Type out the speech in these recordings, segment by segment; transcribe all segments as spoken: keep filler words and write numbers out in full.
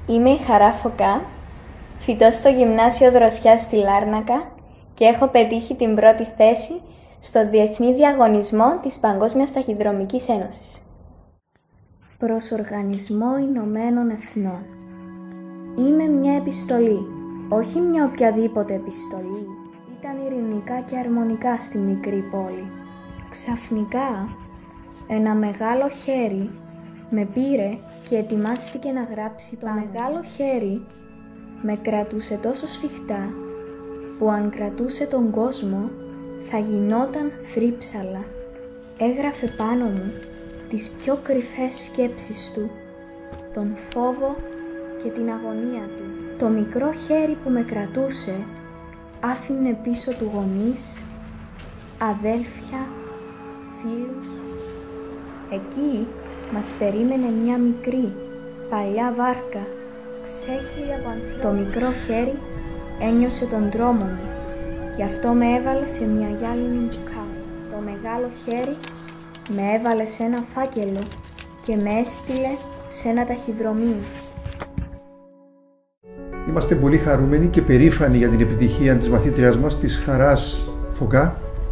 Είμαι η Χαρά Phoka, φοιτώ στο Γυμνάσιο Δροσιάς στη Λάρνακα και έχω πετύχει την πρώτη θέση στο Διεθνή Διαγωνισμό της Παγκόσμιας Ταχυδρομικής Ένωσης. Προς Οργανισμό Ηνωμένων Εθνών. Είμαι μια επιστολή, όχι μια οποιαδήποτε επιστολή. Ήταν ειρηνικά και αρμονικά στη μικρή πόλη. Ξαφνικά, ένα μεγάλο χέρι με πήρε και ετοιμάστηκε να γράψει το μεγάλο χέρι με κρατούσε τόσο σφιχτά που αν κρατούσε τον κόσμο θα γινόταν θρύψαλα. Έγραφε πάνω μου τις πιο κρυφές σκέψεις του, τον φόβο και την αγωνία του. Το μικρό χέρι που με κρατούσε άφηνε πίσω του γονείς, αδέλφια, φίλους. Εκεί μας περίμενε μια μικρή, παλιά βάρκα, ξέχυλη από ανθρώπους. Το μικρό χέρι ένιωσε τον δρόμο μου, γι' αυτό με έβαλε σε μια γυάλινη μπουκάλα. Το μεγάλο χέρι με έβαλε σε ένα φάκελο και με έστειλε σε ένα ταχυδρομείο. Είμαστε πολύ χαρούμενοι και περήφανοι για την επιτυχία της μαθήτριάς μας, της Χαράς Phoka,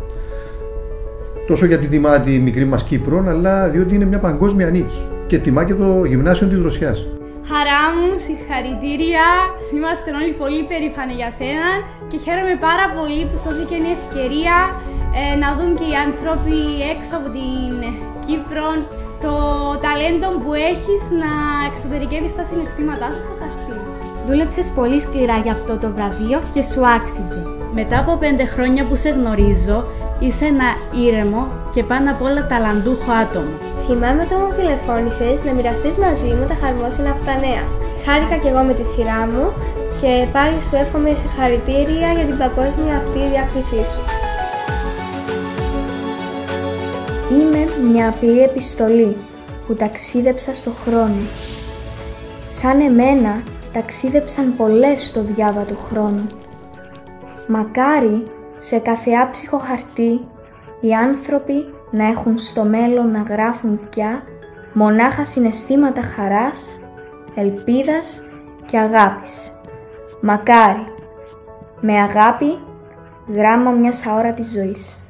τόσο γιατί τιμά τη μικρή μας Κύπρο, αλλά διότι είναι μια παγκόσμια νίκη και τιμά και το Γυμνάσιο της Δροσιάς. Χαρά μου, συγχαρητήρια, είμαστε όλοι πολύ περήφανοι για σένα και χαίρομαι πάρα πολύ που σου δόθηκε η ευκαιρία ε, να δουν και οι άνθρωποι έξω από την Κύπρο το ταλέντο που έχεις να εξωτερικεύεις τα συναισθήματά σου στο χαρτί. Δούλεψες πολύ σκληρά για αυτό το βραβείο και σου άξιζε. Μετά από πέντε χρόνια που σε γνωρίζω, είσαι ένα ήρεμο και πάνω απ' όλα ταλαντούχο άτομο. Θυμάμαι όταν μου τηλεφώνησες να μοιραστείς μαζί μου τα χαρμόσυνα αυτά νέα. Χάρηκα κι εγώ με τη σειρά μου και πάλι σου εύχομαι συγχαρητήρια για την παγκόσμια αυτή διάκρισή σου. Είμαι μια απλή επιστολή που ταξίδεψα στο χρόνο. Σαν εμένα ταξίδεψαν πολλές στο διάβα του χρόνου. Μακάρι σε κάθε άψυχο χαρτί οι άνθρωποι να έχουν στο μέλλον να γράφουν πια μονάχα συναισθήματα χαράς, ελπίδας και αγάπης. Μακάρι, με αγάπη, γράμμα μιας αόρατης ζωής.